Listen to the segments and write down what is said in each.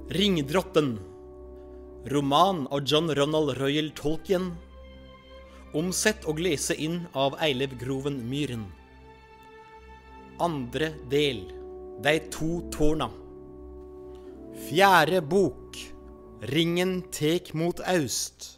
Ringdrotten. Roman av John Ronald Reuel Tolkien. Omsett og lese inn av Eilev Groven Myhren. Andre del. De to tårna. Fjerde bok. Ringen tek mot aust.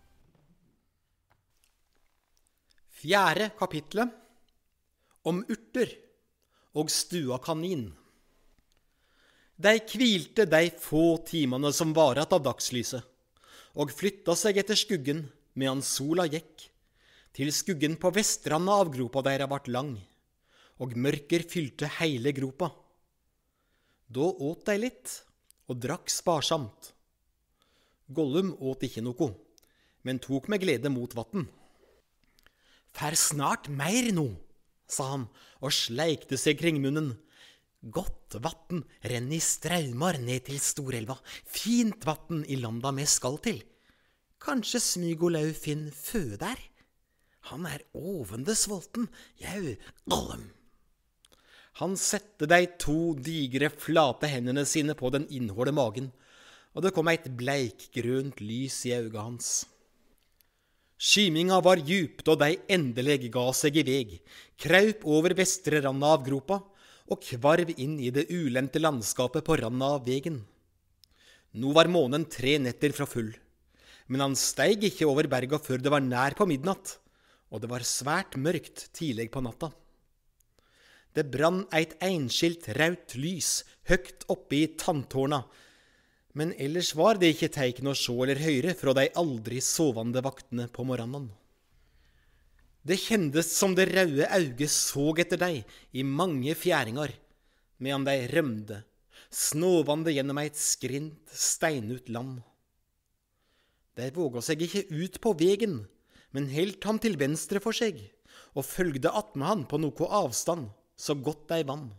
Fjerde kapitlet. Om urter og stua kanin. De kvilte de få timene som varet av dagslyset, og flytta seg etter skuggen medan sola gikk, til skuggen på vestranda av gropa deres vart lang, og mørker fylte hele gropa. Da åt de litt, og drakk sparsamt. Gollum åt ikke noe, men tok med glede mot vatten. «Fær snart meir nå», sa han, og sleikte seg kring munnen. «Godt vatten renner i straumar ned til Storelva. Fint vatten i landa vi skal til. Kanskje Smygolau finner fø der? Han er ovende svolten, jau, Gollum.» Han sette de to digre, flate hendene sine på den innhårde magen, og det kom et bleikgrønt lys i øynene hans. Skyminga var djupt, og de endelig ga seg i veg, kraup over vestre randa av gropa, og kvarv inn i det ulendte landskapet på randa av vegen. Nå var månen 3 netter fra full, men han steig ikke over berga før det var nær på midnatt, og det var svært mørkt tidlig på natta. Det brann eit einskilt raut lys høgt oppe i tanntårna, men ellers var det ikke teikn å sjå eller høyre fra de aldri sovande vaktene på morgenen. Det kjendes som det raude auget såg etter deg i mange fjæringar, medan de rømde, snovande gjennom eit skrint, steinut land. De våga seg ikke ut på vegen, men helt ham til venstre for seg, og følgde attmed han på noe avstand, så godt de vann.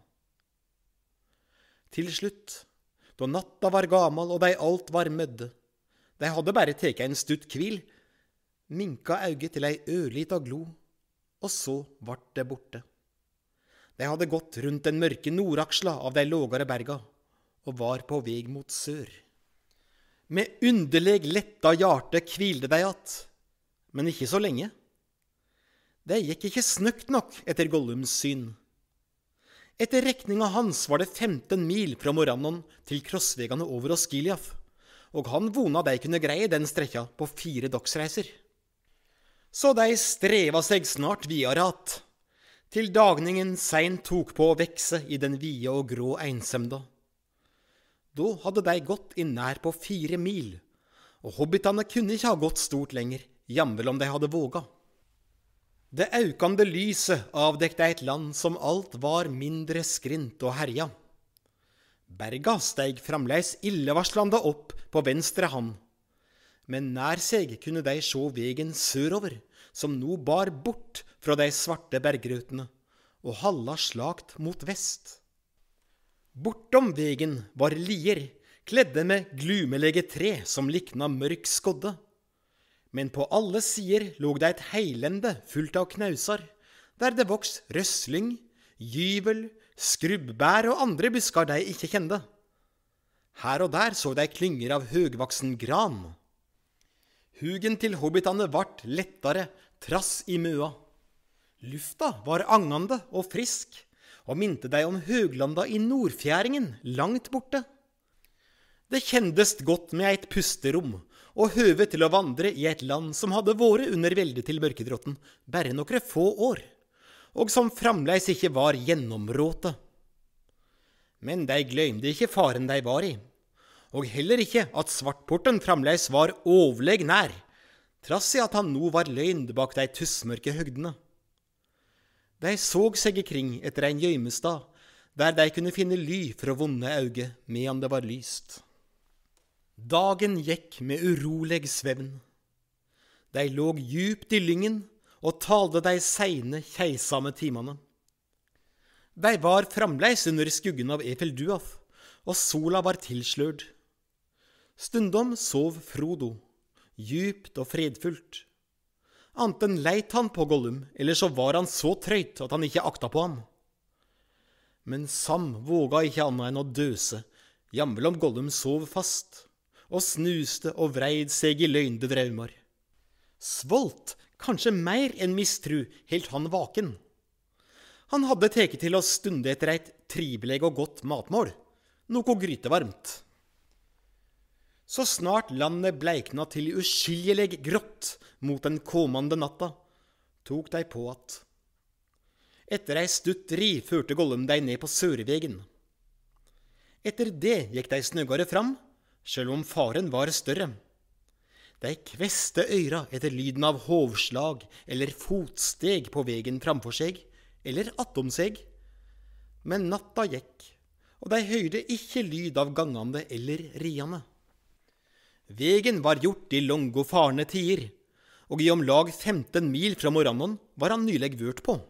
Til slutt, da natta var gamal og de alt var mødde, de hadde bare teka en stutt kvil, minka auget til ei ørlita glo, og så vart det borte. De hadde gått rundt den mørke nordaksla av de lågare berga, og var på veg mot sør. Med underleg letta hjarte kvilde de att, men ikke så lenge. Det gikk ikke snøkt nok etter Gollums syn. Etter rekninga hans var det 15 mil fra Morannon til krossvegane over Osgiliath, og han vona de kunne greie den strekka på 4 dagsreiser. Så de streva seg snart videre att, til dagningen seint tok på å vekse i den vide og grå einsemda. Da hadde de gått inn nær på 4 mil, og hobbitane kunne ikke ha gått stort lenger, jamvel om de hadde våga. Det aukande lyset avdekte et land som alt var mindre skrint og herja. Berga steig framleis illevarslanda opp på venstre hand, men nær seg kunne de sjå vegen sørover, som nå bar bort fra de svarte bergrøtene, og halla slagt mot vest. Bortom vegen var lier, kledde med glumelige tre som likna mørk skodde. Men på alle sider låg det et heilende fullt av knausar, der det voks røsling, gyvel, skrubbær og andre buskar de ikke kjende. Her og der så de klynger av høgvaksen gran. Hugen til hobbitane vart lettere, trass i møa. Lufta var angande og frisk, og minte deg om høglanda i Nordfjæringen, langt borte. Det kjendest godt med eit pusterom, og høve til å vandre i et land som hadde vært under veldet til mørkedrotten bare nokre få år, og som framleis ikke var gjennområte. Men de gløymde ikke faren de var i, og heller ikke at Svartporten framleis var overleg nær, trass i at han nå var løgnd bak de tussmørke høgdene. De såg seg ikring etter en gjøymestad, der de kunne finne ly fra vonde auge medan det var lyst. Dagen gikk med urolig svevn. De låg djupt i lyngen og talde de seine, keisame timene. De var framleis under skuggen av Efelduath, og sola var tilslørd. Stundom sov Frodo, djupt og fredfullt. Anten leit han på Gollum, eller så var han så trøyt at han ikke akta på ham. Men Sam våga ikke annet enn å døse, Jamvel om Gollum sov fast, og snuste og vreid seg i løgnde draumar. Svolt, kanskje mer enn mistru, helt han vaken. Han hadde teket til å stunde etter eit trivelig og godt matmål, noe grytevarmt. Så snart landet bleikna til uskyldig grått mot den kommande natta, tok de på at. Etter ei stutt ri førte Gollum dei ned på Sørvegen. Etter det gikk de snøggare fram, selv om faren var større. De kveste øyra etter lyden av hovslag eller fotsteg på vegen framfor seg, eller attom seg. Men natta gikk, og de høyde ikke lyd av gangande eller riande. Vegen var gjort i lange og farne tider, og i om lag 15 mil fra morgenen var han nylig vørt på.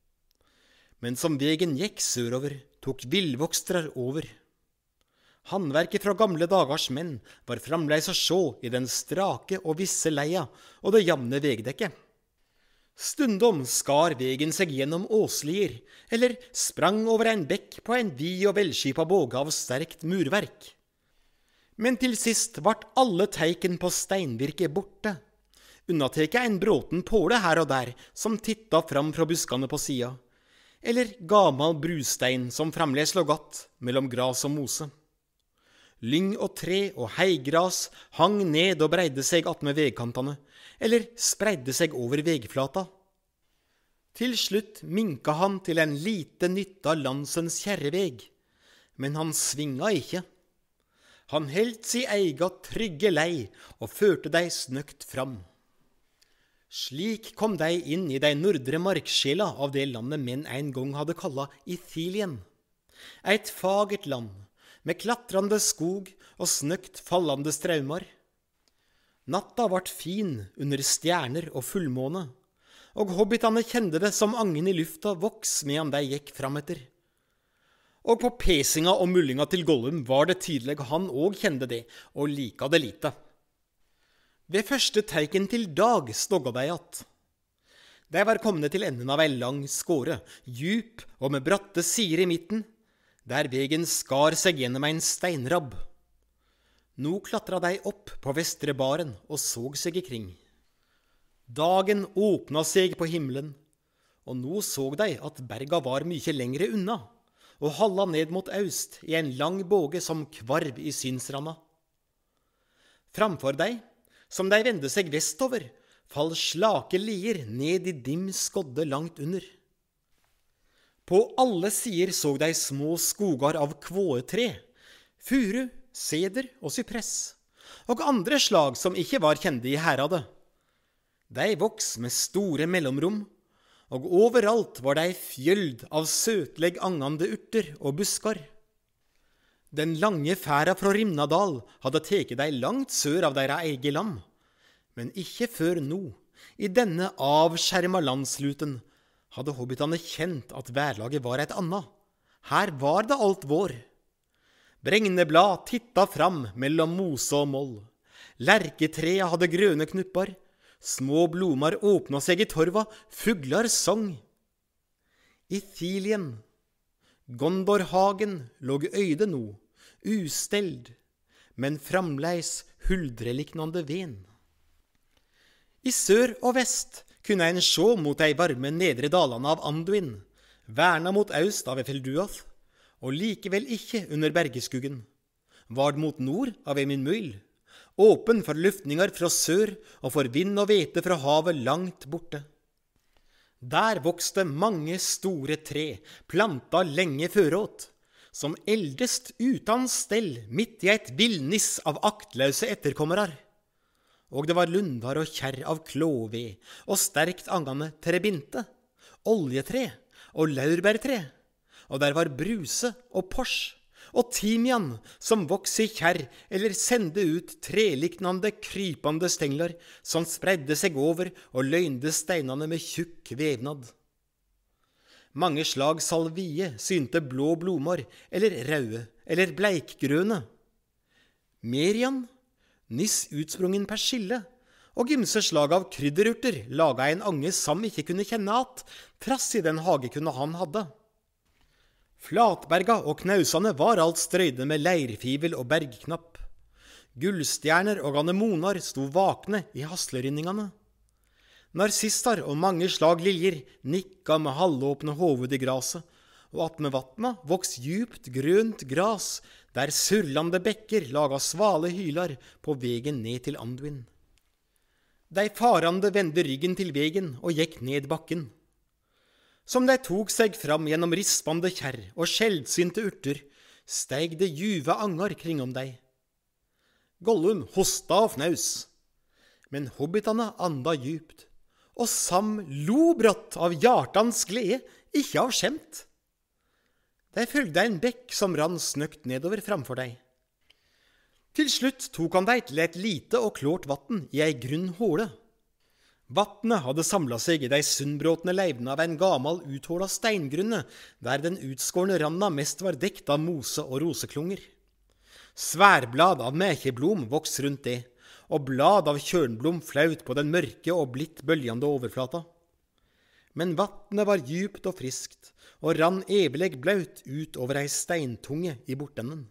Men som vegen gikk sørover, tok villvokstrar over. Handverket fra gamle dagars menn var framleis å sjå i den strake og visse leia og det jamne vegdekket. Stundom skar vegen seg gjennom åslier, eller sprang over en bekk på en vid og velskipa båge av sterkt murverk. Men til sist vart alle teiken på steinvirke borte, unnateke en bråten påle her og der som titta fram fra buskane på sida, eller gamal brustein som framleis lå gatt mellom gras og mose. Lyng og tre og heigras hang ned og breidde seg attmed vegkantane, eller spreidde seg over vegflata. Til slutt minka han til en lite nytta landsens kjerreveg, men han svinga ikke. Han helt si eiga trygge lei og førte dei snøkt fram. Slik kom dei inn i dei nordre markskjela av det landet menn en gang hadde kalla Ithilien. Eit fagert land, med klatrande skog og snøkt fallande straumar. Natta vart fin under stjerner og fullmåne, og hobbitane kjente det som angen i lufta voks medan de gikk frametter. Og på pesinga og mullinga til Gollum var det tydelig han òg kjente det, og lika det lite. Ved første teiken til dag stogga de att. De var komne til enden av ei lang skåre, djup og med bratte sider i midten, der vegen skar seg gjennom en steinrabb. Nå klatra de opp på vestre baren og såg seg ikring. Dagen åpna seg på himmelen, og nå såg de at berga var mye lengre unna, og halla ned mot øst i en lang båge som kvarv i synsramma. Framfor dei, som de vende seg vestover, fall slake lier ned i dim skodde langt under. På alle sider så de små skogar av kvåetre, furu, seder og sypress, og andre slag som ikke var kjente i heradet. De voks med store mellomrom, og overalt var de fjøld av søtleg angande urter og buskar. Den lange færa fra Rimnadal hadde teket de langt sør av deres eget land, men ikke før nå, i denne avskjerma landsluten, hadde hobbitane kjent at værlaget var et annet. Her var det alt vår. Bregneblad titta fram mellom mose og moll. Lerketrea hadde grønne knuppar. Små blomar åpna seg i torva, fuglar sang. Ithilien, Gondorhagen, låg øyde nå, usteld, men framleis huldreliknande ven. I sør og vest kunne en sjå mot de varme nedre dalene av Anduin, verna mot øst av Efelduath, og likevel ikke under bergeskuggen. Vard mot nord av Eminmuil, åpen for luftningar fra sør og for vind og vete fra havet langt borte. Der vokste mange store tre, planta lenge føråt, som eldest utan stell midt i et villniss av aktløse etterkommerar. Og det var lundar og kjerr av klåved og sterkt angande terebinte, oljetre og laurbærtre, og der var bruse og pors og timian som voks i kjerr eller sendte ut treliknande krypande stengler som spredde seg over og løgnde steinane med tjukk vevnad. Mange slag salvie synte blå blomar eller røde eller bleikgrøne. Merian, nyss utsprungen persille og ymse slag av krydderurter laga en ange Sam ikke kunne kjenne at, trass i den hagekunne han hadde. Flatberga og knausane var alt strøyde med leirfivel og bergknapp. Gullstjerner og anemonar sto vakne i haslerinningene. Narsistar og mange slag liljer nikka med halvåpne hoved i graset, og attmed vatna voks djupt grønt gras, der surlande bekker laga svale hylar på vegen ned til Anduin. De farande vende ryggen til vegen og gikk ned bakken. Som de tok seg fram gjennom rispande kjerr og skjeldsynte urter, steig det juve angar kringom dei. Gollum hosta og fnaus, men hobbitane anda djupt, og Sam lo brått av hjartans glede, ikke av skjemt. De følgde en bekk som rann snøkt nedover framfor deg. Til slutt tok han deg til et lite og klart vatten i ei grunn håle. Vattnet hadde samlet seg i de sunnbråtne leivene av en gamal uthåla steingrunne, der den utskårne randa mest var dekt av mose og roseklunger. Sværblad av mekeblom voks rundt det, og blad av kjørnblom flaut på den mørke og blitt bøljande overflata. Men vattnet var djupt og friskt, og rann eveleg blaut ut over ei steintunge i bortenden.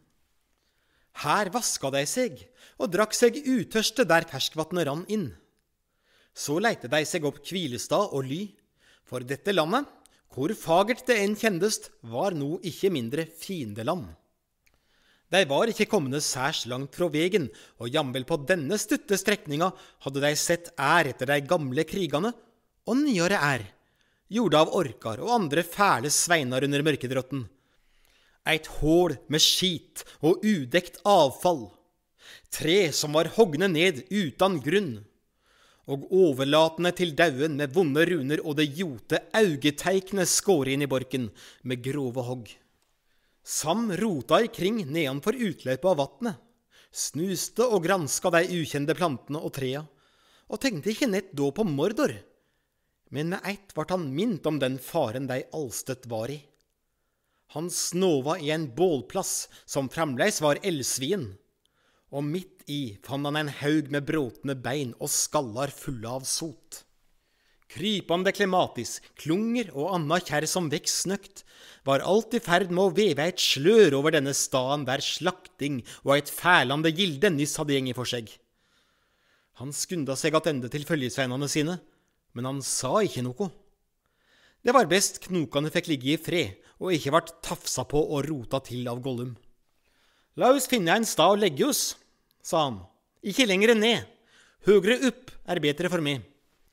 Her vaska de seg, og drakk seg utørste der ferskvattnet rann inn. Så leite de seg opp hvilestad og ly, for dette landet, hvor fagert det enn kjendest, var nå ikke mindre fiendeland. De var ikke kommende særs langt fra vegen, og jamvel på denne stutte strekninga hadde de sett etter de gamle krigane, og nyere gjorde av orkar og andre fæle sveinar under mørkedrotten. Eit hål med skit og udekt avfall, tre som var hogne ned utan grunn, og overlatende til dauen med vonde runer og det jote augeteikne skåret inn i borken med grove hogg. Sam rota ikring nedanfor utløpet av vattnet, snuste og granska de ukjente plantene og trea, og tenkte ikke nett da på Mordor, men med ett vart han mint om den faren de allstøtt var i. Han snova i en bålplass som fremleis var eldsvien, og midt i fann han en haug med bråtne bein og skallar fulle av sot. Krypande klematis, klunger og anna kjær som veks snøkt, var alt i ferd med å veve et slør over denne staden der slakting og et fælande gilde nyss hadde gjengi for seg. Han skunda seg attende til følgesveinene sine, men han sa ikke noe. Det var best knokane fikk ligge i fred, og ikke vart tafsa på og rota til av Gollum. La oss finne en stad å legge oss, sa han. Ikke lengre ned. Høgre opp bedre for meg.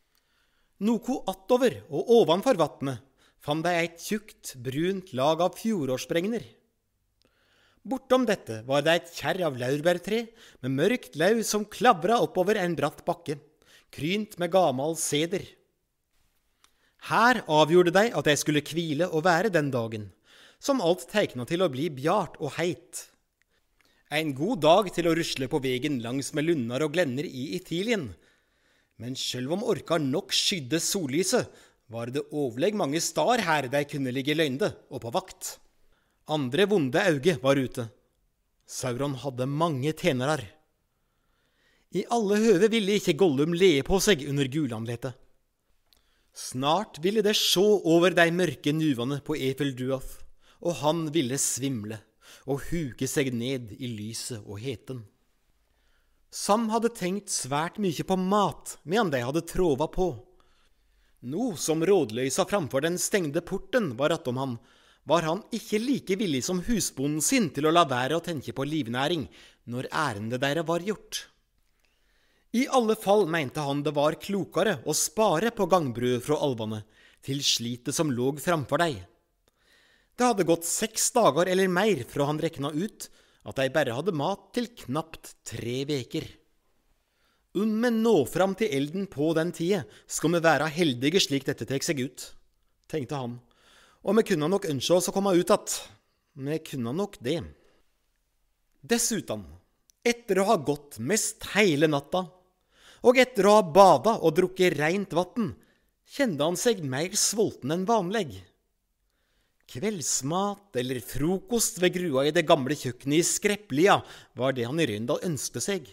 Noe attover og ovenfor vattnet fann de et tjukt, brunt lag av fjorårsbregner. Bortom dette var det et kjerr av laurbærtre med mørkt lau som klavra oppover en bratt bakke, krynt med gamal seder. Her avgjorde de at de skulle hvile og være den dagen, som alt teikna til å bli bjart og heit. En god dag til å rusle på vegen langs med lunnar og glenner i Ithilien. Men selv om orkar nok skydde sollyset, var det overleg mange star her de kunne ligge løgnde og på vakt. Andre vonde auge var ute. Sauron hadde mange tjenerar. I alle høve ville ikke Gollum lee på seg under gulanletet. Snart ville det sjå over de mørke nuvane på Efelduath, og han ville svimle og huke seg ned i lyset og heten. Sam hadde tenkt svært mye på mat medan de hadde trova på. Nå som rådløysa framfor den stengde porten var attom han, var han ikke like villig som husbonden sin til å la være å tenke på livnæring når ærendet deres var gjort. I alle fall mente han det var klokere å spare på gangbrød fra alvene til slitet som lå framfor deg. Det hadde gått 6 dager eller mer fra han rekna ut at de bare hadde mat til knapt 3 veker. Om vi nå fram til elden på den tida, skal vi være heldige slik dette tek seg ut, tenkte han, og vi kunne nok ønske oss å komme ut att. Vi kunne nok det. Dessuten, etter å ha gått mest hele natta, og etter å ha bada og drukket rent vatten, kjente han seg mer sulten enn vanlig. Kveldsmat eller frokost ved grua i det gamle kjøkkenet i Skrepplia var det han i Røyndal ønsket seg.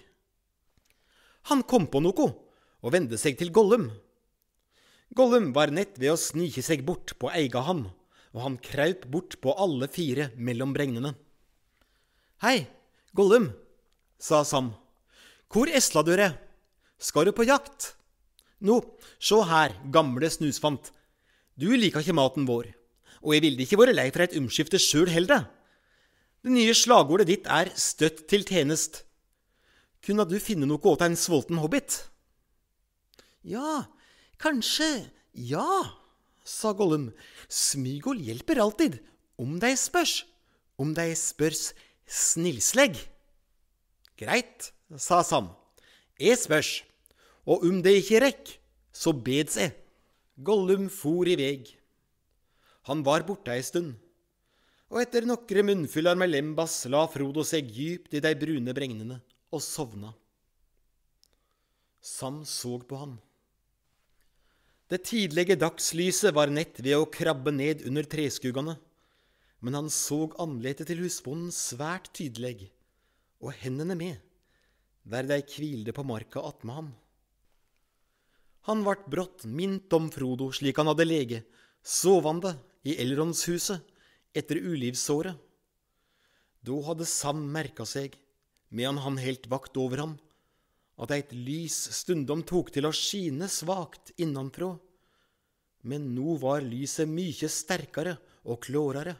Han kom på noe og vendte seg til Gollum. Gollum var nett ved å snike seg bort på eiga hand, og han kraup bort på alle fire mellom bregnene. «Hei, Gollum», sa Sam. «Hvor esla dere? Skal du på jakt?» «Nå, se her, gamle snusfant. Du liker ikke maten vår, og jeg ville ikke være lei for et omskifte selv heller. Det nye slagordet ditt støtt til tjenest. Kunne du finne noe åt en svolten hobbit?» «Ja, kanskje, ja», sa Gollum. «Smygol hjelper alltid, om de spørs. Om de spørs snillslegg.» «Greit», sa Sam. «Jeg spørs, og om det ikke rekk, så beds jeg.» Gollum for i veg. Han var borte en stund, og etter nokre munnfyllar med lembas la Frodo seg djupt i de brune bregnene og sovna. Sam så på ham. Det tidlige dagslyset var nett ved å krabbe ned under treskuggene, men han så anletet til husbonden svært tydelig, og hendene med, der de kvilde på marka attmed ham. Han vart brått mint om Frodo slik han hadde lege, sovande i Elrondshuset etter ulivsåret. Da hadde Sam merka seg, medan han helt vakt over ham, at eit lys stundom tok til å skine svagt innanfra, men nå var lyset mykje sterkare og klårare.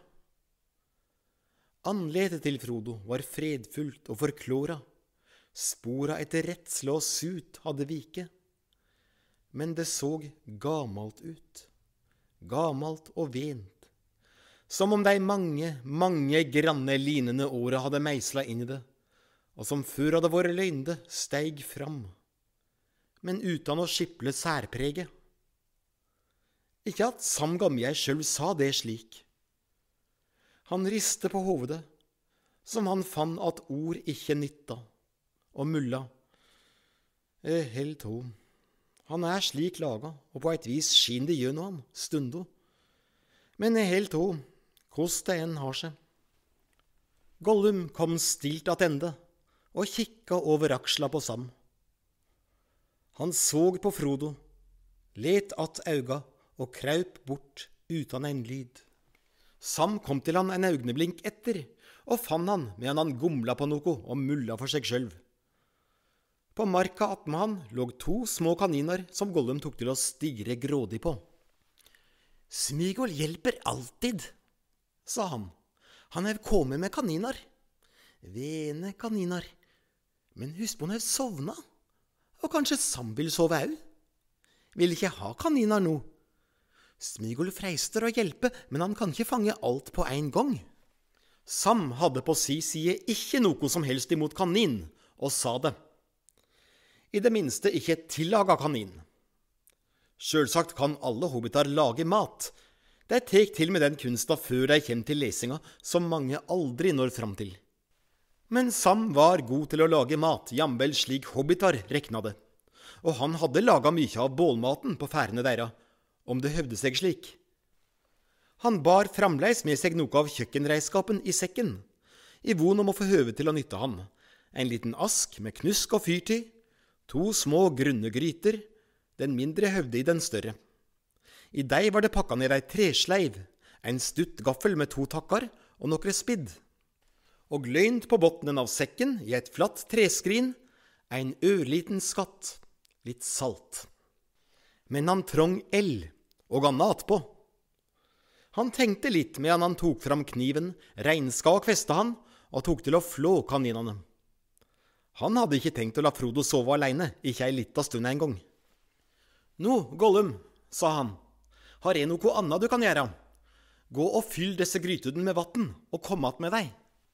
Anletet til Frodo var fredfullt og forklåra, spora etter redsle og sut hadde vike. Men det så gamalt ut, gamalt og vent, som om de mange, mange granne linende åra hadde meisla inn i det, og som før hadde vært løgnde, steig fram, men utan å skiple særprege. Ikke at Sam Gamjær sjølv sa det slik. Han riste på hovedet, som han fann at ord ikke nytta, og mulla, helt tom. Han slik laga, og på et vis skin det gjør noe han, stundo. Men helt tom, hvordan det enn har seg. Gollum kom stilt attende, og kikka over aksla på Sam. Han såg på Frodo, let att auga og kraup bort utan en lyd. Sam kom til han en augneblink etter, og fann han medan han gomla på noe og mulla for seg sjølv. På marka attmed han låg 2 små kaniner som Gollum tok til å stirre grådig på. «Smygol hjelper alltid», sa han. «Han kommet med kaniner. Vene kaniner. Men husk på han sovna, og kanskje Sam vil sove au. Vil ikke ha kaniner nå. Smygol freister å hjelpe, men han kan ikke fange alt på en gang.» Sam hadde på si side ikke noe som helst imot kanin, og sa det. I det minste ikke tillaga kanin. Selvsagt kan alle hobbitar lage mat. De tek til med den kunsta før de kommer til lesinga, som mange aldri når fram til. Men Sam var god til å lage mat, jamvel slik hobbitar rekna det. Og han hadde laga mye av bålmaten på færene deira, om det høvde seg slik. Han bar framleis med seg noe av kjøkkenreiskapen i sekken, i von om å få høve til å nytte han. En liten ask med knusk og fyrtid, 2 små grunne gryter, den mindre høvde i den større. I deg var det pakka ned ei tresleiv, en stutt gaffel med 2 takkar og nokre spidd. Og gløynt på bottnen av sekken i et flatt treskrin, en ørliten skatt, litt salt. Men han trong eld, og han atpå. Han tenkte litt medan han tok fram kniven, reinska og kvesta han, og tok til å flå kaninene. Han hadde ikke tenkt å la Frodo sove alene, ikke ei lita stund en gang. «Nå, Gollum», sa han, «har jeg noe annet du kan gjøre? Gå og fyll disse grytuden med vatten, og kom att med deg.»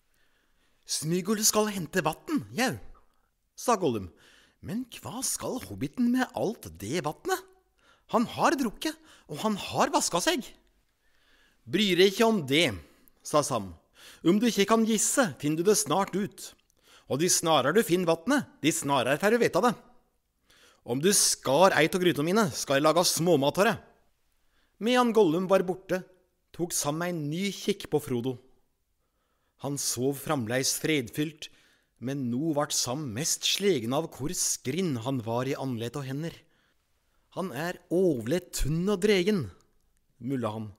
«Smygol skal hente vatten, jau», sa Gollum. «Men hva skal hobbiten med alt det vattnet? Han har drukket, og han har vaska seg.» «Bryr deg ikke om det», sa Sam. «Om du ikke kan gisse, finner du det snart ut. Og de snarere du finner vattnet, de snarere får du vite det. Om du skar eit av grytene mine, skal jeg lage småmat for det.» Medan Gollum var borte, tok Sam en ny kikk på Frodo. Han sov framleis fredfylt, men nå vart Sam mest slegen av hvor skrinn han var i anlet og hender. «Han ovle tunn og dregen», mulla han.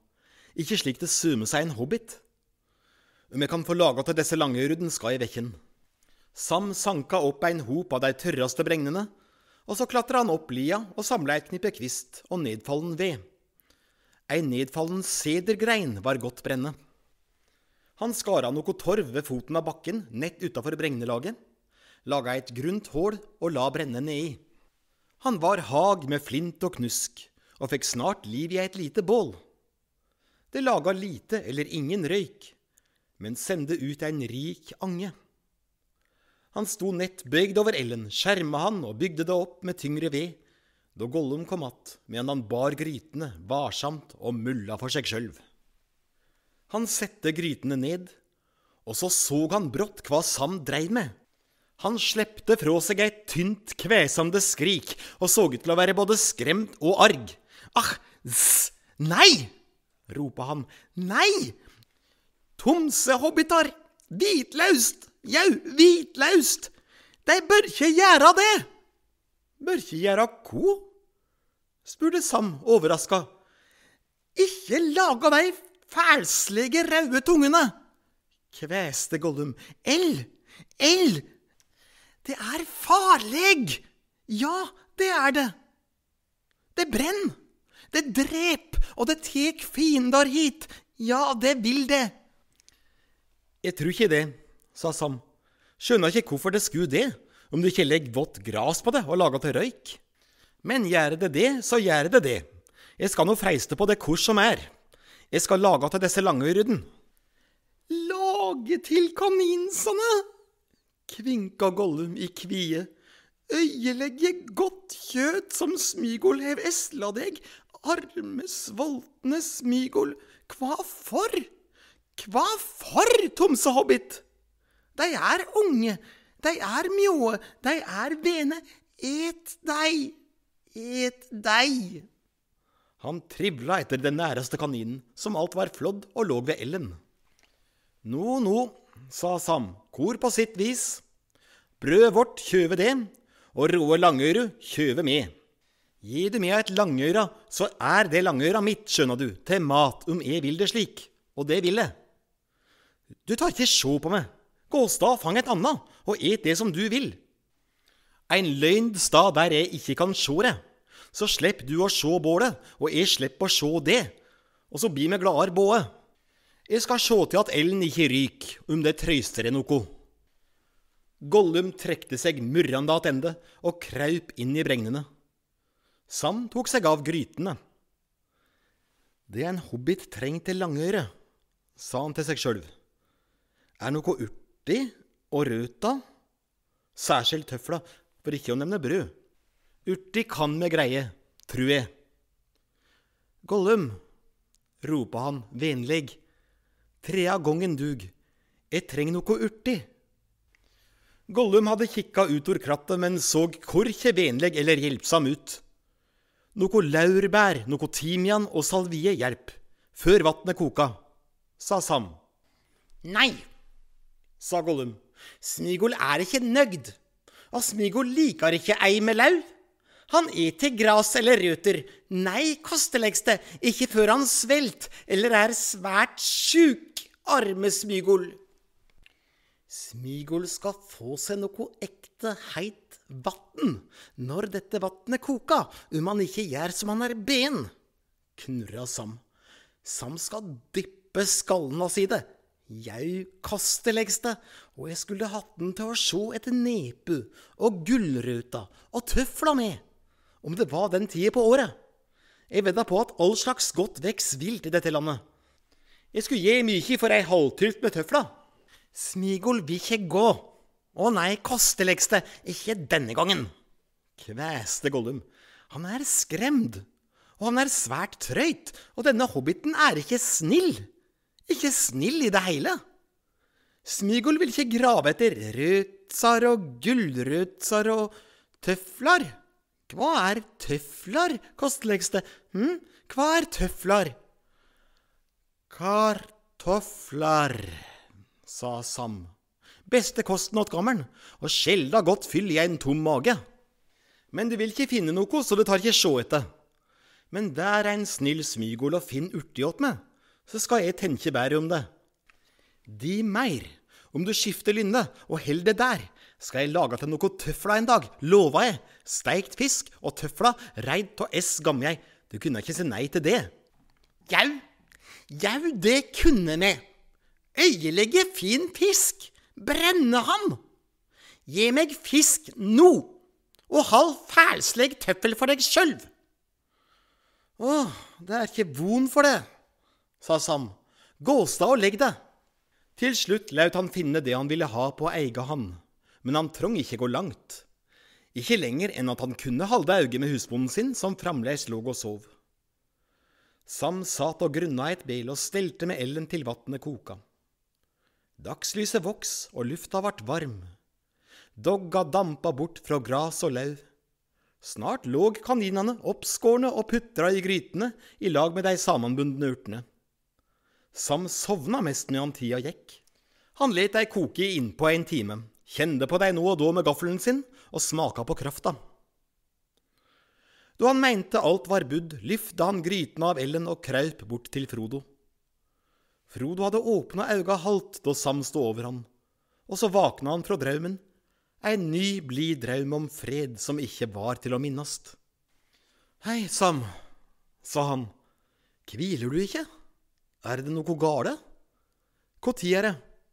ikke slik det sømer seg en hobbit. Om jeg kan få laga til disse langøruden, skal jeg vekken. Sam sanka opp en hop av de tørreste bregnene, og så klatra han opp lia og samla et knippe kvist og nedfallen ved. Ein nedfallen sedergrein var godt brenne. Han skar av noe torv ved foten av bakken, nett utenfor bregnelaget, laga et grunt hål og la brenne nedi. Han var hag med flint og knusk, og fikk snart liv i et lite bål. Det laga lite eller ingen røyk, men sendte ut en rik ange. Han sto nett bøygd over ellen, skjerma han og bygde det opp med tyngre ved, da Gollum kom att, medan han bar grytene varsamt og mulla for seg sjølv. Han sette grytene ned, og så han brått hva Sam dreiv med. Han slepte fra seg et tynt, kvesende skrik, og så ut til å være både skremt og arg. «Ah, nei!» ropa han. «Nei! Tomse hobbitar! Hvitlaust! Jau, hvitlaust! De bør ikke gjøre det!» «Bør ikke gjøre hva?» spurte Sam overraska. «Ikke laga de fælslige røde tungene!» kveste Gollum. «Ell! Det er farlig! Ja, det er det! Det brenn! Det drep, og det tek fiender hit! Ja, det vil det!» «Jeg tror ikke det», sa Sam. «Skjønner ikke hvorfor det skulle det, om du ikke legger vått gras på det og lager til røyk. Men gjør det, så gjør det. Jeg skal nå freiste på det hvor som er. Jeg skal lage til disse langøruden.» «Lage til kaninsene?» kvinka Gollum i kvie. «Øyelegge godt kjøt som Smigol hev esla deg, arme svoltne Smigol. Hva for? Hva for, Tomse hobbit? De er unge, de er mjåe, de er vene. Et deg, et deg!» Han trivla etter den næreste kaninen, som alt var flådd og lå ved ellen. «Nå, sa Sam, kor på sitt vis. Brød vårt kjøve det, og råe langøru kjøve med. Gi du meg et langøra, så er det langøra mitt, skjønner du, til mat om jeg vil det slik, og det vil jeg. Du tar ikke sjå på meg. Gå stad, fang et annet, og et det som du vil. Ein løgnd stad der jeg ikke kan sjå det, så slepp du å sjå bålet, og jeg slepp å sjå det, og så blir vi gladere både. Jeg skal sjå til at ellen ikke ryk, om det trøyster det noe. Gollum trekte seg murrande attende og kraup inn i bregnene. Sam tok seg av grytene. «Det en hobbit trengt til langøre», sa han til seg sjølv. «Er noe urti og røta? Særskilt tøfla, for ikke å nevne brød. Urti kan vi greie, tror jeg.» «Gollum», ropa han venlig, «trea gongen dug. Jeg treng noe urti.» Gollum hadde kikka ut ur krattet, men så korkje venlig eller hjelpsam ut. «Noe laurbær, noe timian og salvie hjelp, før vattnet koka», sa Sam. «Nei», sa Gollum. «Smigol er ikke nøgd, og Smigol liker ikke ei med lau. Han eter gras eller røter. Nei, kostelegste, ikke før han svelt, eller er svært sjuk, arme Smigol.» «Smigol skal få seg noe ekte heit vatten, når dette vattnet koka, om han ikke gjør som han er ben», knurra Sam. «Sam skal dyppe skallen av side. Jau, kostelegste, og jeg skulle hatt den til å sjå etter nepu og gullruta og tøfla med, om det var den tida på året. Jeg vedda på at all slags godt veks vilt i dette landet. Jeg skulle gi mye for ei halvtylt med tøfla.» «Smigol vil ikke gå. Å nei, kostelegste, ikke denne gangen», kveste Gollum. «Han er skremt, og han er svært trøyt, og denne hobbiten er ikke snill. Ikke snill i det hele. Smigol vil ikke grave etter røtsar og gullrøtsar og tøflar. Hva er tøflar, kostelegste? Hva er tøflar?» «Kartoflar», sa Sam. «Beste kosten åt gammelen, og sjelda godt fyll i en tom mage. Men du vil ikke finne noe, så du tar ikke sjå etter. Men der er en snill Smigol og finn urti åt meg, så skal jeg tenke bedre om det. De meir, om du skifter lynne og held det der, skal jeg lage til noe tøfla en dag, lover jeg. Steikt fisk og tøfla, reid til gamle jeg. Du kunne ikke si nei til det. Jau, det kunne vi. Øyelegge fin fisk, brenne han. Gi meg fisk nå, og halv fælsleg tøffel for deg sjølv. Det er ikke von for det, sa Sam. Gåstad og legg det. Til slutt laut han finne det han ville ha på eiga hand, men han trong ikke gå langt. Ikke lenger enn at han kunne halde auge med husbonden sin, som framleis låg og sov. Sam satt og grunna et bel og stelte med ellen til vattnet koka. Dagslyset voks, og lufta vart varm. Dogga dampa bort fra gras og lauv. Snart låg kaninene oppskårne og puttra i grytene i lag med de sammenbundne urtene. Sam sovna mest med han tida gikk. Han let dei koke innpå en time, kjente på dei nå og da med gaffelen sin og smaka på krafta. Da han mente alt var budd, lyfta han grytene av ellen og kraup bort til Frodo. Frodo hadde åpna auga halvt da Sam stod over han, og så vakna han fra draumen. En ny blid draum om fred som ikke var til å minnast. Hei, Sam, sa han. Kviler du ikke? Er det noe gale? Hvor tid er det?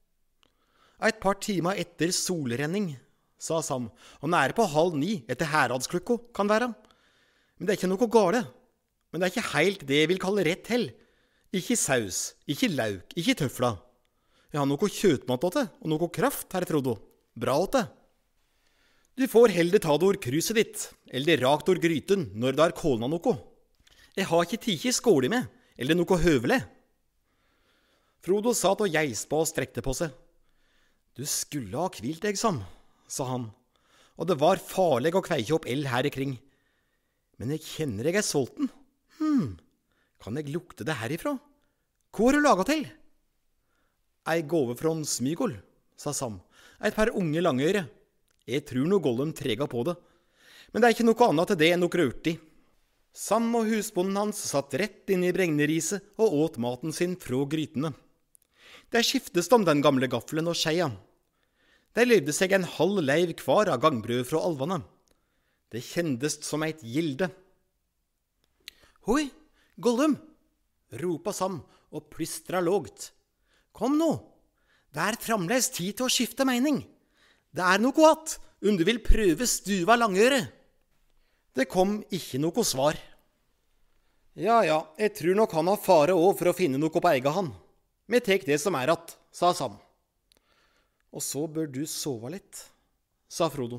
Et par timer etter solrenning, sa Sam, og nære på 8:30 etter heradsklukka kan være. Men det er ikke noe gale. Men det er ikke helt det jeg vil kalle rett hell. Ikke saus, ikke lauk, ikke tøfla. Jeg har noe kjøtmat åt det, og noe kraft, herr Frodo. Bra åt det. Du får heller ta det ord kruset ditt, eller rakt ord gryten, når det har kålna noe. Jeg har ikke tidlig skålig med, eller noe høvelig. Frodo satt og geispa og strekte på seg. Du skulle ha kvilt deg, Sam, sa han, og det var farlig å kveike opp eld her ikring. Men jeg kjenner jeg er sulten. Kan jeg lukte det herifra? Hva har du laget til? Ei gåve fra Smygol, sa Sam, et par unge langøyre. Jeg tror noe Gollum trega på det, men det er ikke noe annet til det enn noe urti. Sam og husbonden hans satt rett inne i bregneriset og åt maten sin fra grytene. De skiftes om den gamle gaffelen og skeia. De levde seg en halv leiv kvar av gangbrød fra alvene. Det kjendes som et gilde. Hoi, Gollum, ropa Sam og plystra lågt. Kom nå, det er framleis tid til å skifte mening. Det er noe at, om du vil prøve stuva langøre. Det kom ikke noe svar. Ja, jeg tror nok han har fare også for å finne noe på eiga han. Vi tek det som er att, sa Sam. Og så bør du sove litt, sa Frodo.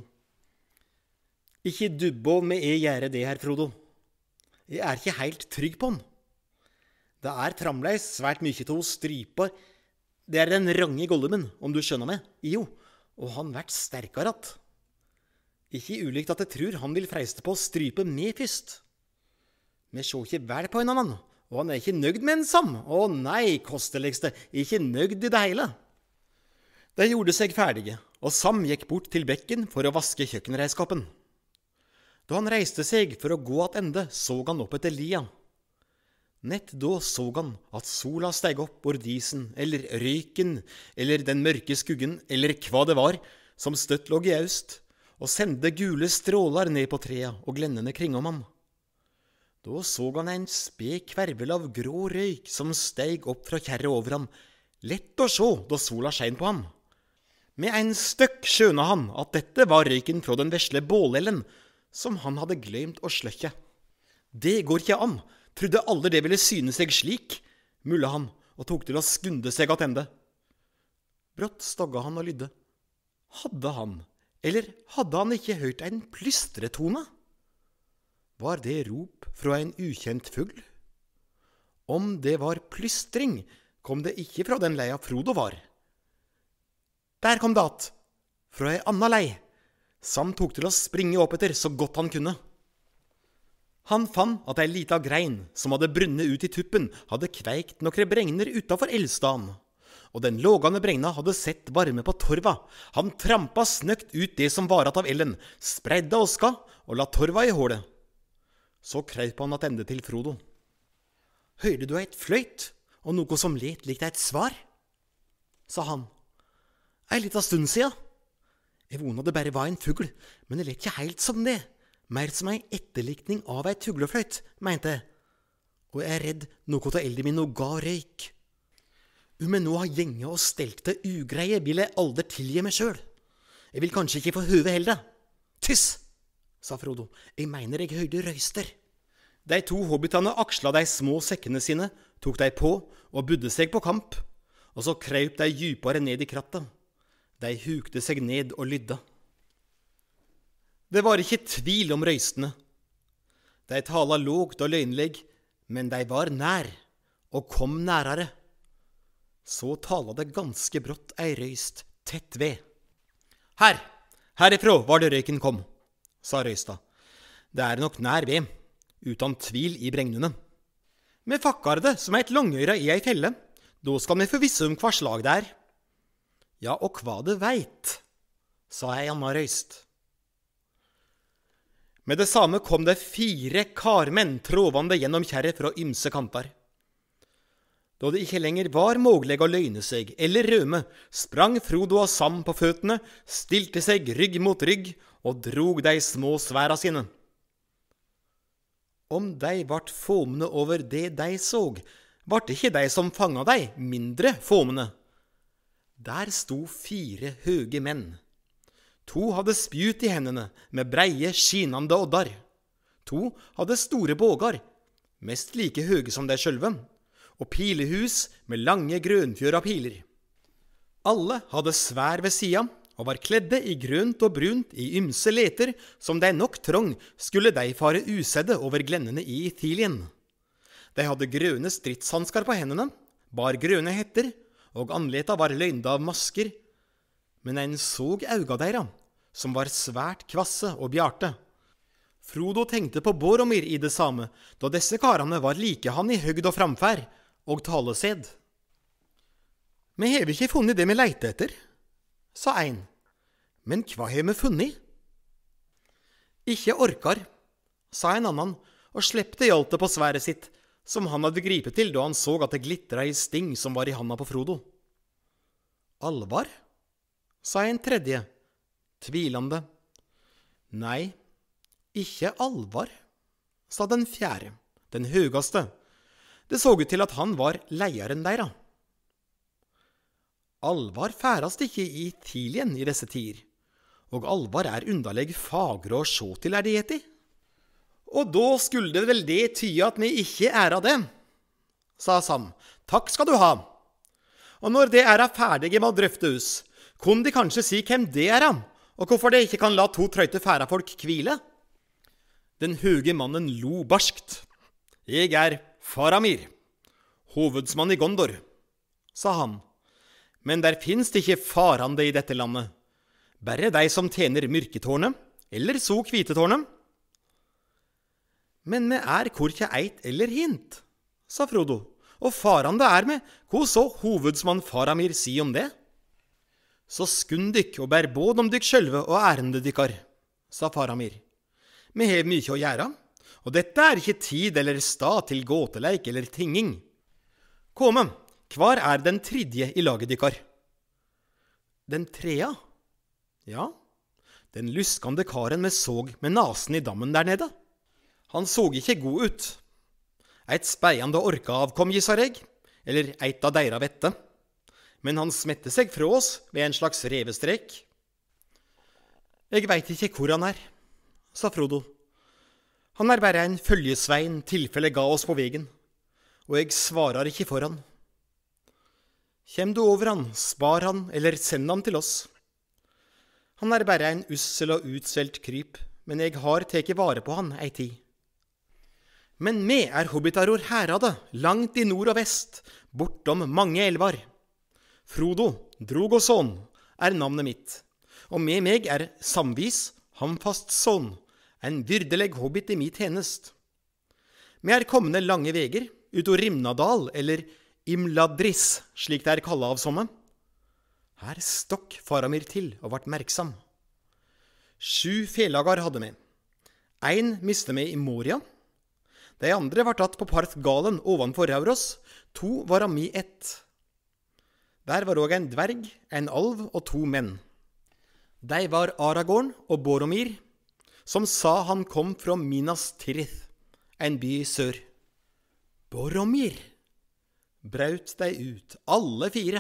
Ikke dubbo med gjøre det her, Frodo. Jeg er ikke helt trygg på han. Det er framleis svært mye til å strype. Det er den range Gollumen, om du skjønner meg. Jo, og han vært sterkere att. Ikke ulikt at jeg tror han vil freiste på å strype meg først. Vi så ikke vel på en annen, og han er ikke nøgd med en Sam. Å nei, kosteligste, ikke nøgd i det hele. De gjorde seg ferdige, og Sam gikk bort til bekken for å vaske kjøkkenreiskapen. Da han reiste seg for å gå attende, så han opp etter lia. Nett da så han at sola steg opp bordisen, eller røyken, eller den mørke skuggen, eller hva det var, som støtt lå i øst, og sendte gule strålar ned på trea og glennene kring om ham. Da så han en sped kvervel av grå røyk som steg opp fra kjerret over ham, lett å se da sola skein på ham. Med en støkk skjønte han at dette var røyken fra den vesle bålellen, som han hadde glemt å sløkke. Det går ikke an, trodde alle det ville syne seg slik, mulla han, og tok til å skunde seg attende. Brått stogga han og lydde. Hadde han, eller hadde han ikke hørt en plystretone? Var det rop fra en ukjent fugl? Om det var plystring, kom det ikke fra den leia Frodo var. Der kom det att, fra ei anna lei. Sam tok til å springe opp etter så godt han kunne. Han fann at ei lita grein som hadde brunnet ut i tuppen, hadde kveikt nokre bregner utenfor eldstaden. Og den lågane bregna hadde sett varme på torva. Han trampa snøkt ut det som varat av ellen, spreidde oska og la torva i hålet. Så kraup han attende til Frodo. Høyrde du eit fløyt? og noe som let likt et svar, sa han. Ei lita stund siden. Jeg vona det bare var en fugl, men det let ikke helt som det. Mer som ei etterlikning av ei tuglefløyt, mente jeg. Og jeg redd noe av elden min nå ga røyk. Om jeg nå har gjenget og stelt det ugreie, vil jeg aldri tilgi meg sjøl. Jeg vil kanskje ikke få høve heller. Tyss, sa Frodo. Jeg mener jeg høyde røyster. De to hobbitane aksla de små sekkene sine, tok de på og budde seg på kamp, og så kraup de djupere ned i krattet. De hukte seg ned og lydde. Det var ikke tvil om røystene. De tala lågt og løgnleg, men de var nær, og kom nærere. Så tala det ganske brått ei røyst tett ved. Herifra var det røyken kom, sa røysta. Det er nok nær ved, utan tvil i bregnene. Vi fakkar det som eit langøyre i ei felle, da skal vi få visse om hva slag det er. Ja, og hva det veit, sa ei anna røyst. Med det samme kom det 4 karmenn tråvande gjennom kjerret fra ymse kantar. Da det ikke lenger var mulig å løgne seg eller røme, sprang Frodo og Sam på føttene, stilte seg rygg mot rygg og drog de små sværa sine. Om de vart fåmne over det de såg, vart ikke de som fanga de mindre fåmne. Der sto 4 høge menn. 2 hadde spjut i hendene med breie, skinande oddar. 2 hadde store bågar, mest like høge som de sjølve, og pilehus med lange grønfjøra piler. Alle hadde svær ved sida, og var kledde i grønt og brunt i ymse leter, som de nok trong skulle de fare usedde over glennene i Ithilien. De hadde grønne stridshanskar på hendene, bar grønne hetter, og anleta var løynda av masker, men en såg auga deira, som var svært kvasse og bjarte. Frodo tenkte på Boromir i det samme, da disse karene var like han i høgd og framferd, og talesed. «Vi har ikke funnet det vi leite etter», sa ein. «Men hva har vi funnet?» «Ikke orkar», sa en annan, og slepte hjaltet på sværet sitt, som han hadde gripet til da han så at det glittra i sting som var i handa på Frodo. «Alvar?» sa en tredje, tvilende. «Nei, ikke alvar», sa den fjerde, den høgaste. Det så ut til at han var leieren deira. Alvar færast ikke i Ithilien i disse tider, og alvar er underleg fagre å sjå til det i. Og da skulle det vel det tyde at vi ikke æra det, sa Sam. Takk skal du ha. Og når det er ferdige med å drøfte oss, kunne de kanskje si hvem det er, og hvorfor de ikke kan la 2 trøyte færa folk hvile? Den høge mannen lo barskt. Jeg er Faramir, hovedsmann i Gondor, sa han. Men der finnes det ikke farande i dette landet. Bare de som tjener myrketårnet, eller så kvitetårnet. Men vi er korkje eit eller hint, sa Frodo. Og farande er vi, hva så hovedsmann Faramir si om det? Så skund dykk og bær båd om dykk sjølve og ærende dykkar, sa Faramir. Vi har mye å gjøre, og dette er ikke tid eller stad til gåteleik eller tinging. Komme, hvar er den tredje i laget dykkar? Den trea? Ja, den luskande karen vi såg med nasen i dammen der nede. Han så ikke god ut. Eit speiande orka avkom, gissar eg, eller eit av deira vette. Men han smette seg fra oss ved en slags revestrek. Jeg veit ikke hvor han er, sa Frodo. Han er bare en følgesvein tilfelle ga oss på vegen, og jeg svarar ikke for han. Kjem du over han, spar han eller send han til oss. Han er bare en ussel og utsvelt kryp, men jeg har teke vare på han ei tid. Men vi er hobbitaror herade, langt i nord og vest, bortom mange elvar. Frodo, Drogoson, er navnet mitt, og med meg er Samvis, Hamfast son, en vyrdelig hobbit i mitt tjenest. Vi er kommende lange veger, ut av Rimnadal, eller Imladris, slik det er kallet av somme. Her stokk Faramir til og vart merksam. 7 felagar hadde vi. 1 miste vi i Moria. De andre var tatt på Parth Galen ovenfor Rauros, To var ami ett. Der var òg en dverg, en alv og to menn. De var Aragorn og Boromir, som sa han kom fra Minas Tirith, en by i sør. Boromir, braut de ut, alle fire.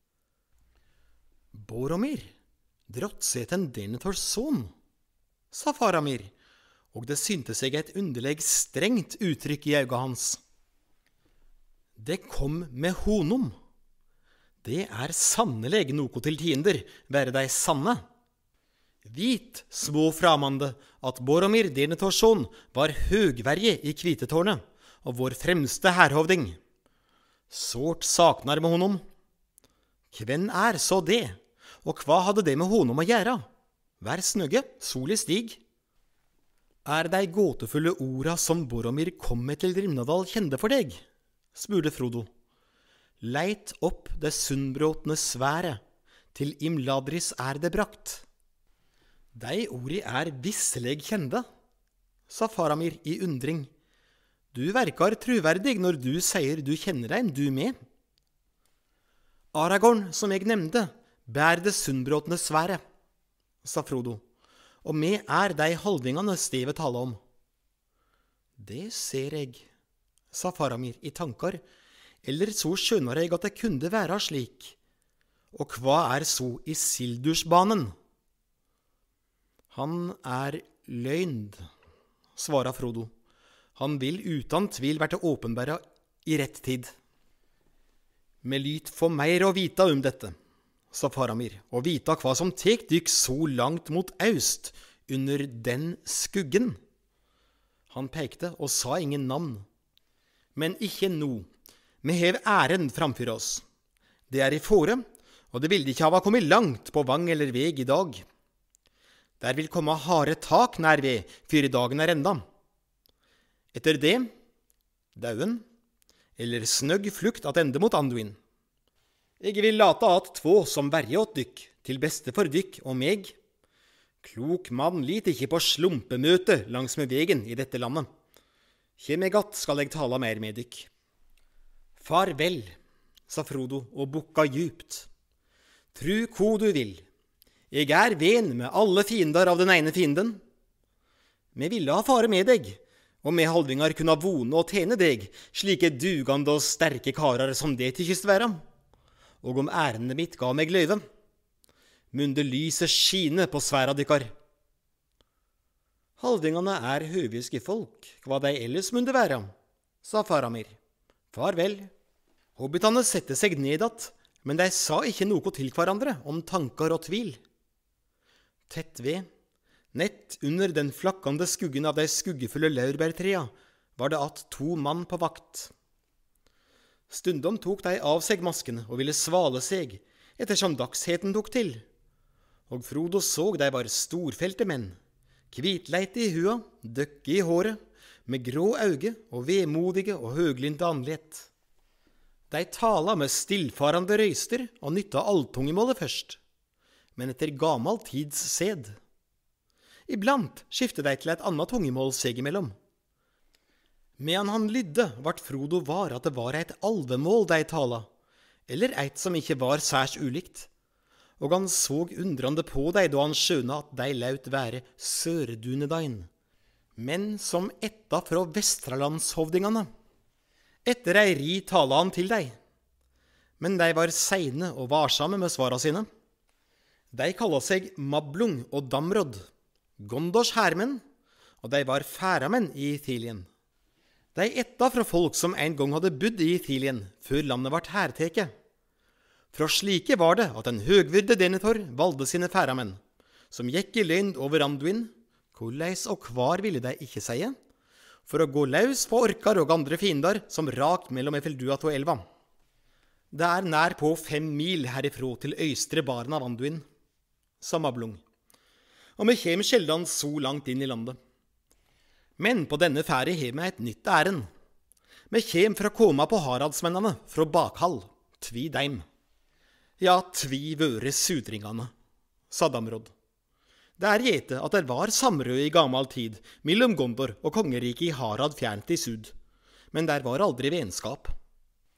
Boromir, drottseten Denethors son, sa Faramir, og det syntes seg et underleg strengt uttrykk i øynene hans. Det kom med honom. Det er sannelig noe til tiender, være de sanne. Vit, små framande, at Boromir Denethors son var høgverje i Kvitetårnet, og vår fremste herhovding. Sårt saknar med honom. Hvem er så det, og hva hadde det med honom å gjøre? Vær snøgge, sol i stig. Er de gåtefulle orda som Boromir kom med til Rimnadal kjende for deg? Spurte Frodo. Leit opp det sundbråtne sværet, til Imladris er det brakt. De ordi er visselig kjende, sa Faramir i undring. Du verkar truverdig når du sier du kjenner deg, du med. Aragorn, som jeg nevnte, bær det sundbråtne sværet, sa Frodo, og med er de halvingene stevet tale om. Det ser jeg, sa Faramir i tankar, eller så skjønner jeg at det kunne være slik. Og hva er så i Sildursbanen? Han er løgnd, svarer Frodo. Han vil uten tvil være åpenbæra i rett tid. Me lyt få meir å vite om dette, sa Faramir, og vite hva som tek dykk så langt mot øst, under den skuggen. Han pekte og sa ingen navn. Men ikke nå. Vi hev æren framfor oss. Det er i fore, og det ville ikke hava kommet langt på vang eller veg i dag. Der vil komme harde tak nær ved, før dagen er enda. Etter det, dauen, eller snøgg flukt at ende mot Anduin. Jeg vil late at två som verje åt dykk, til beste for dykk og meg. Klok mann lit ikke på slumpemøte langs med vegen i dette landet. Kjem jeg att skal jeg tala mer med dykk. Farvel, sa Frodo og bukka djupt. Tru hva du vil. Jeg er ven med alle fiender av den ene fienden. Vi ville ha fare med deg, og med halvingar kunne vone og tjene deg, slike dugande og sterke karar som det tykkist være. Og om ærendet mitt ga meg løyve, munde lyset skine på sværa dykkar. Halvingene er høviske folk, hva de ellers munde være, sa Faramir. Farvel. Hobbitane sette seg nedatt, men de sa ikke noe til hverandre om tankar og tvil. Tett ved, nett under den flakkande skuggen av de skuggefulle laurbærtrea, var det at to mann på vakt. Stundom tok de av seg maskene og ville svale seg, ettersom dagsheten tok til. Og Frodo så de var storfelte menn, kvitleite i hua, døkke i håret, med grå auge og vemodige og høglynte andlet. De tala med stillfarande røyster og nytta alltungemålet først, men etter gammel tids sed. Iblant skiftet de til et annet tungemål seg imellom. Medan han lydde, vart Frodo var at det var et alvemål de tala, eller et som ikke var særs ulikt, og han så undrande på dei da han skjønna at de laut være Sørdunedain, men som etta fra Vestralandshovdingane. Etter ei ri tala han til dei, men de var seine og varsomme med svara sine. De kalla seg Mablung og Damrod, Gondors hermenn, og de var færamenn i Ithilien. De etta fra folk som en gang hadde bodd i Ithilien, før landet vart herteke. Fra slike var det at en høgvyrde Denethor valgte sine færamenn, som gikk i løgn over Anduin, korleis og hvar ville de ikke seie, for å gå løs på orkar og andre fiender som rakt mellom Efelduat og elva. Det er nær på 5 mil herifra til øystre baren av Anduin, sa Mablung, og vi kjem sjeldan så langt inn i landet. Men på denne fære hev vi et nytt æren. Vi kjem fra koma på Haraldsmennene, fra bakhall, tvi deim. Ja, tvi vøre sudringane, sa Damrod. Det er gjete at det var samrøy i gammel tid mellom Gondor og kongeriket i Harad fjernt i sud, men der var aldri vennskap.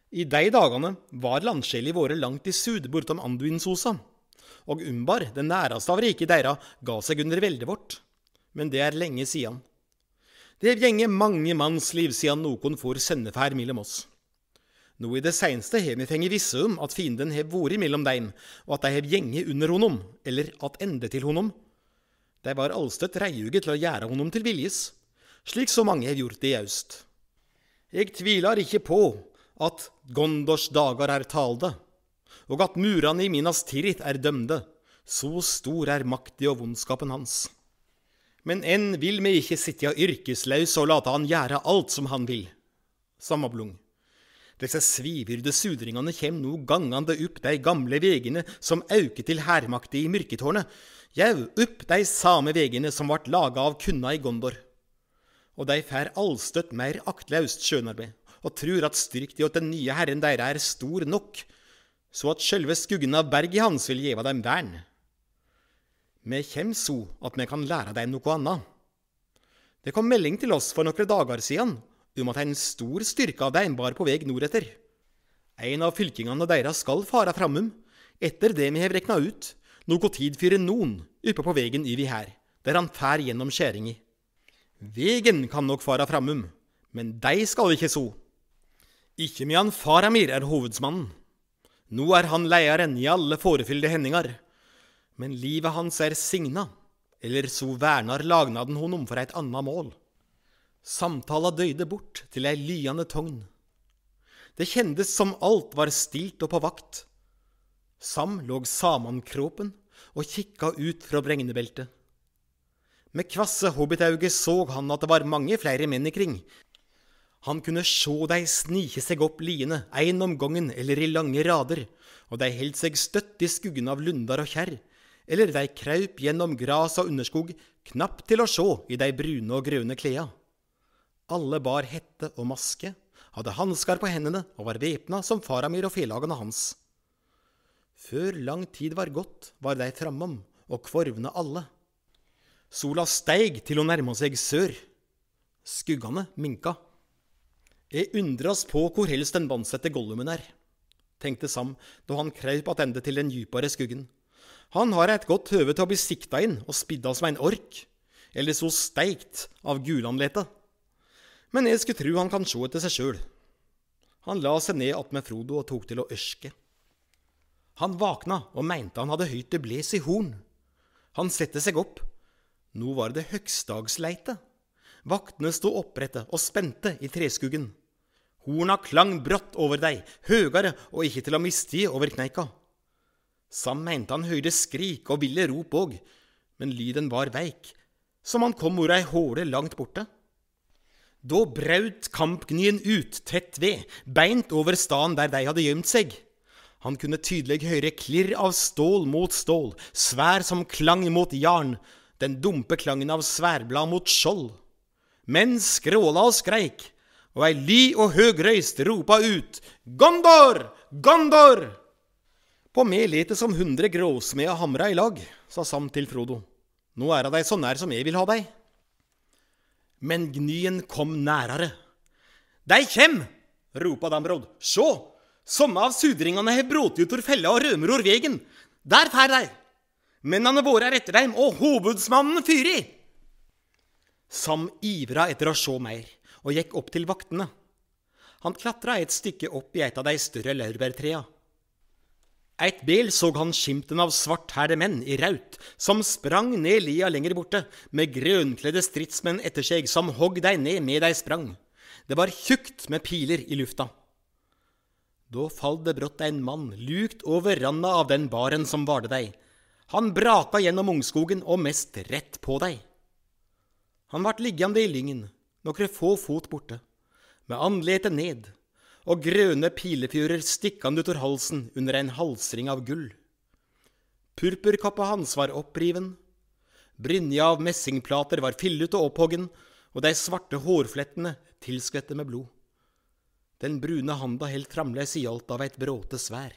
I de dagene var landskjellet i våre langt i sud bortom Anduinsosa, og Umbar, den næreste av riket deira, ga seg under veldet vårt. Men det er lenge siden. Det hev gjenge mange mannsliv siden noen får sendefær mellom oss. Nå i det seneste hev vi fengt visse om at fienden hev vært mellom dem, og at de hev gjenge under honom, eller at ende til honom. De var allstøtt reiuget til å gjøre honom til viljes, slik så mange hev gjort det i øst. Jeg tviler ikke på at Gondors dager er talde, og at murene i Minas Tirith er dømde, så stor er maktig og vondskapen hans. Men enn vil vi ikke sitte yrkesløs og late han gjøre alt som han vil. Samablung. Disse svivyrde sudringene kjem nå gangande opp de gamle vegene som auker til hermakte i myrketårnet, jau opp de same vegene som vart laga av kunna i Gondor. Og de fær allstøtt mer aktløst skjønarbeid, og tror at styrkt i at den nye herren deira er stor nok, så at sjølve skuggen av berget hans vil gjeva dem vern. Vi kjem så at vi kan lære dem noe annet. Det kom melding til oss for noen dager siden, om at en stor styrke av dem var på vei nordetter. En av fylkingene deres skal fara framom, etter det vi har rekna ut, noe tid fyrir noen oppe på vegen yvi her, der han fær gjennom skjæring i. Vegen kan nok fara framom, men de skal ikke så. Ikke med han Faramir er hovedsmannen. Nå er han leieren i alle forefyllde hendinger, men livet hans er signa, eller så vernar lagnaden honom for et annet mål. Samtala døyde bort til ei lyande togn. Det kjendes som alt var stilt og på vakt. Sam låg samankråpen og kikka ut fra bregnebeltet. Med kvasse hobbitauge så han at det var mange flere menn ikring. Han kunne sjå dei snike seg opp liene, ein om gangen eller i lange rader, og de held seg støtt i skuggen av lundar og kjerr, eller de kraup gjennom gras og underskog, knapt til å sjå i de brune og grønne klea. Alle bar hette og maske, hadde hanskar på hendene og var vepna som Faramir og felagene hans. Før lang tid var gått, var de framom, og kvorvne alle. Sola steig til å nærme seg sør. Skuggene minka. Jeg undras på hvor helst den vannsette Gollumen er, tenkte Sam, da han kraup attende til den djupere skuggen. Han har et godt høve til å bli sikta inn og spidda som en ork, eller så steikt av gulanlete. Men jeg skulle tro han kan sjå etter seg sjøl. Han la seg ned att med Frodo og tok til å ørske. Han vakna og mente han hadde høyt det bles i horn. Han sette seg opp. Nå var det høgstagsleite. Vaktene stod opprette og spente i treskuggen. Horna klang brått over deg, høgare og ikke til å miste over kneika. Sam mente han høyde skrik og ville rop òg, men lyden var veik, som han kom ur ei håle langt borte. Da braut kampgnyen ut tett ved, beint over staden der de hadde gjemt seg. Han kunne tydelig høre klirr av stål mot stål, svær som klang mot jarn, den dumpe klangen av sværblad mot skjold. Men skråla og skreik, og ei ly og høg røyst ropa ut, «Gondor! Gondor!» På meg lete som 100 gråsmed og hamra i lag, sa Sam til Frodo. Nå er dei så nær som jeg vil ha deg. Men gnyen kom nærare. «Dei kjem!» ropa Dambrod. «Sjå! Somme av sudringene har brått ut ur fella og rømer ur vegen. Der fær dei! Mennene våre er etter dem, og hovedsmannen fyri!» Sam ivra etter å sjå mer, og gikk opp til vaktene. Han klatra et stykke opp i et av de større laurbærtrea. Eit bel såg han skimten av svarthærde menn i raut, som sprang ned lia lenger borte, med grønkledde stridsmenn etter seg, som hogg dei ned med dei sprang. Det var tjukt med piler i lufta. Da fall det brått en mann, lukt over randa av den baren som varde dei. Han braka gjennom ungskogen og mest rett på dei. Han vart liggande i lyngen, nokre få fot borte, med andletet ned, og grønne pilefjører stikkande ut ur halsen under en halsring av gull. Purpurkappa hans var oppriven, brynja av messingplater var fyllet og opphoggen, og de svarte hårflettene tilskvette med blod. Den brune handa helt framleis i alt av et bråte svær.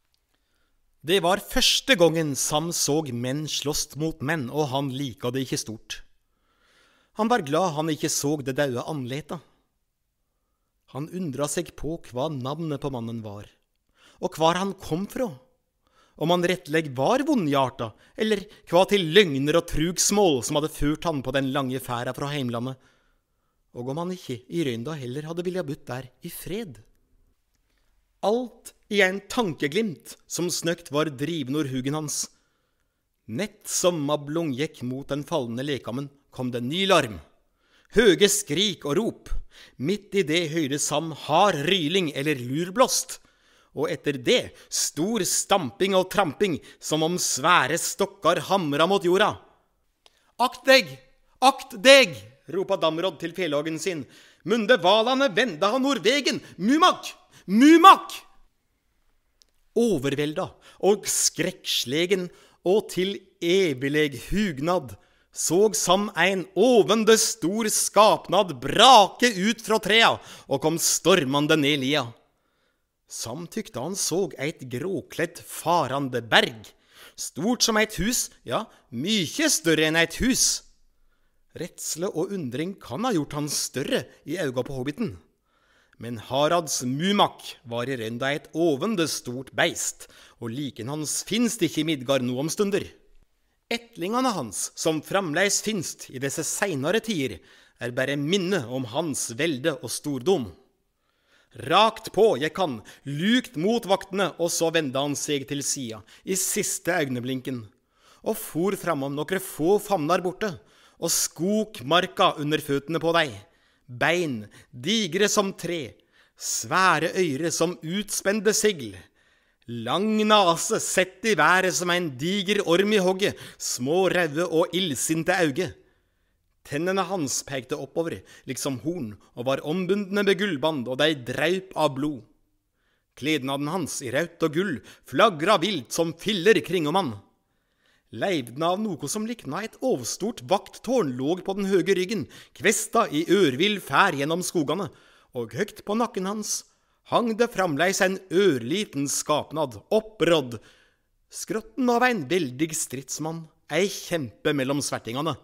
Det var første gangen Sam såg menn slåst mot menn, og han lika det ikke stort. Han var glad han ikke såg det daue anleta. Han undra seg på hva navnet på mannen var, og hvar han kom fra, om han rettlegg var vondhjarta, eller hva til løgner og trugsmål som hadde ført han på den lange færa fra heimlandet, og om han ikke i røynda heller hadde vilja budt der i fred. Alt i en tankeglimt som snøkt var driven ur hugen hans. Nett som Mablung gikk mot den fallende lekammen, kom det ny larm. Høge skrik og rop. Midt i det høyde Sam hard ryling eller lurblåst. Og etter det stor stamping og tramping, som om svære stokkar hamra mot jorda. Akt deg! Akt deg! Ropa Damrod til felagen sin. Munde valane venda han Norvegen! Mumak! Mumak! Overvelda og skrekkslegen og til evileg hugnad såg Sam ein ovende stor skapnad brake ut fra trea og kom stormande ned lia. Sam tykte han såg eit gråkledd farande berg, stort som eit hus, ja, mykje større enn eit hus. Redsle og undring kan ha gjort han større i auga på hobbiten. Men Harads Mumak var i rønda eit ovende stort beist, og liken hans finst ikkje i Midgard no om stunder. Ettlingane hans, som framleis finst i desse seinare tider, bare minne om hans velde og stordom. Rakt på gikk han, lukt mot vaktene, og så vende han seg til sida, i siste øyneblinken, og for framom nokre få famnar borte, og skok marka under føttene på deg. Bein, digre som tre, svære øyre som utspende sigl, lang nase sett i været som en diger orm i hogget, små røde og illsinte auge. Tennene hans pekte oppover, liksom horn, og var ombundne med gullband, og de draup av blod. Klednaden hans i raut og gull flagra vilt som filler kring om han. Leivdene av noe som likna et overstort vakttårn låg på den høge ryggen, kvesta i ørvill fær gjennom skogane, og høgt på nakken hans hang det framleis en ørliten skapnad, opprådd, skrotten av en veldig stridsmann, ei kjempe mellom svertingane.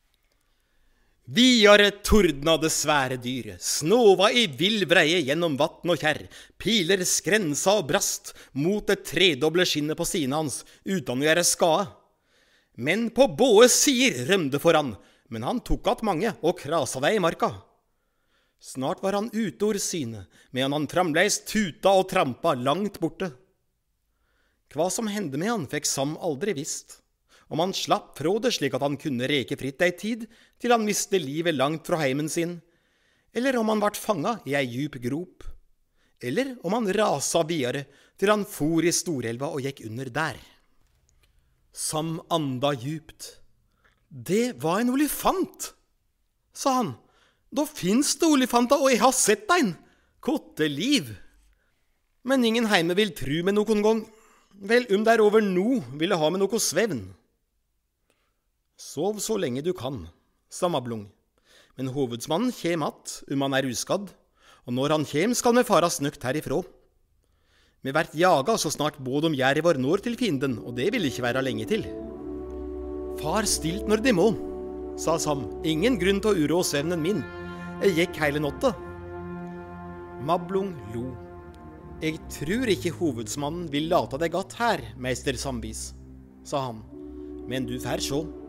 Vidare tordna det svære dyret, snova i vill vreie gjennom vatten og kjær, piler skrensa og brast mot det tredoble skinnet på siden hans, uten å gjøre skade. Men på både sider rømde foran, men han tok at mange og krasa deg i marka. Snart var han ute ur syne, medan han framleis tuta og trampa langt borte. Hva som hendte med han fikk Sam aldri visst, om han slapp fra det slik at han kunne reke fritt ei tid, til han miste livet langt fra heimen sin, eller om han vart fanga i ei djup grop, eller om han rasa videre til han for i Storelva og gikk under der. Sam anda djupt. Det var en olifant, sa han. Da finns det olifanter, og jeg har sett ein. Kotte liv. Men ingen heime vil tru med nokon gang. Vel, der over nå vil jeg ha med noe svevn. Sov så lenge du kan, sa Mablung. Men hovedsmannen kjem att, han er uskadd, og når han kjem skal vi fara snøkt herifrå. Vi vært jaga så snart både om jerv var når til fienden, og det vil ikke være lenge til. Far stilt når de må, sa Sam. Ingen grunn til å urå søvnen min. Jeg gikk hele natta. Mablung lo. Jeg tror ikke hovedsmannen vil lata deg gatt her, meister Samvis, sa han. Men du fær sjå.